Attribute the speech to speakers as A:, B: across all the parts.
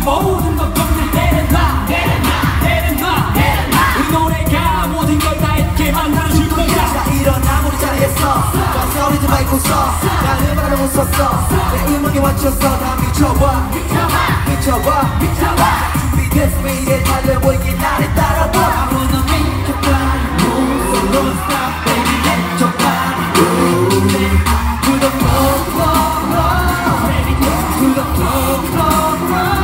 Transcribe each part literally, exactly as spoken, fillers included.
A: 모든 걱정들 내려놔 내려놔 내려놔 내려놔 우리 노래가 모든 걸 다 잊게 만들어줄 거야.
B: 자 일어나 우리 자리에서 소리 좀 말고서 나는 바로 웃었어. 내 음악에 맞춰서 다 미쳐봐 미쳐봐 미쳐봐 준비됐어 매일에 달려보이게 나를 따라와. I wanna make your body move so don't stop baby let your body move to the floor floor floor to the floor floor floor.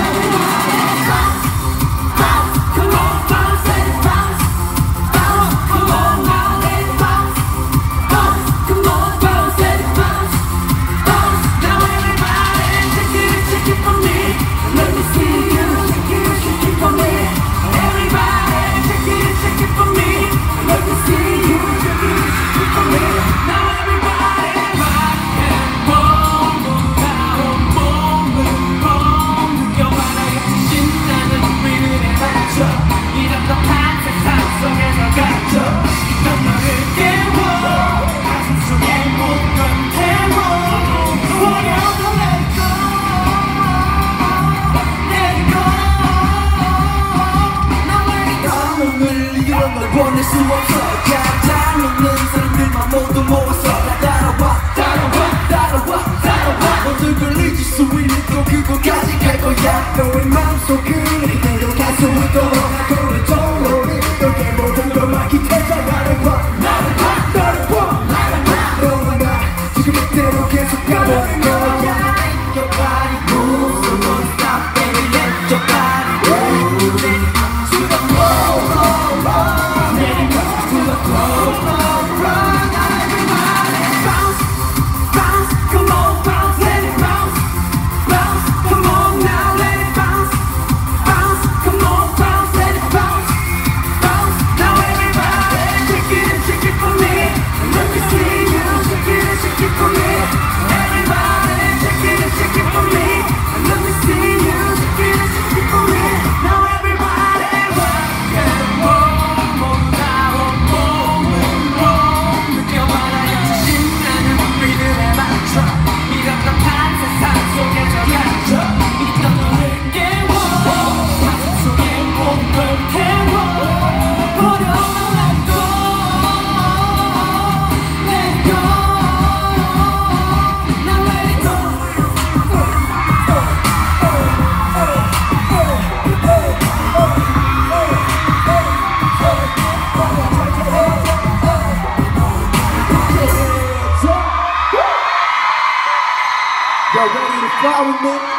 A: Come on bounce let it bounce bounce come on now let it bounce bounce come on bounce let it bounce bounce now everybody shake it shake it for me let me see you shake it shake it for me everybody shake it shake it for me let me see you shake it shake it for me now everybody rock and roll down 몸을 뻥 느껴봐라 같이 신나는 리듬에 맞춰 이 답답한 세상 속에서 갇혀 넌 너를 깨워 가슴 속에 묻던 태워 어려워 let it go let it go now let it go
B: 오늘 이런 걸 보낼 수 없어. 가장 없는 사람들만 모두 모았어. 다 따라와 따라와 따라와 따라와 모두를 잊을 수 있는 또 그곳까지 갈 거야. 너의 마음속을 그대로 갈 수 있도록 하루를 종일 너의 모든 걸 막히 태자 나를 봐 나를 봐 나를 봐 나를 봐 너와 나 지금 이대로 계속 가보는 거야. Make your body move so don't stop baby let your body move to the floor floor floor let it go to the floor floor floor. Now everybody
A: bounce bounce come on bounce let it bounce bounce come on now let it bounce bounce come on bounce let it bounce bounce now everybody shake it shake it for me let me see you shake it shake it for me everybody shake it shake it for me let me see you shake it shake it for me now everybody rock and roll 모두 다 온몸을 몸 느껴봐라 같이 신나는 리듬에 맞춰 이 답답한 세상 속에서 갇혀 있던 너를 깨워 가슴 속에 모든 걸 태워 어려워 let go let go now let it go.
B: Y'all ready to fly with me?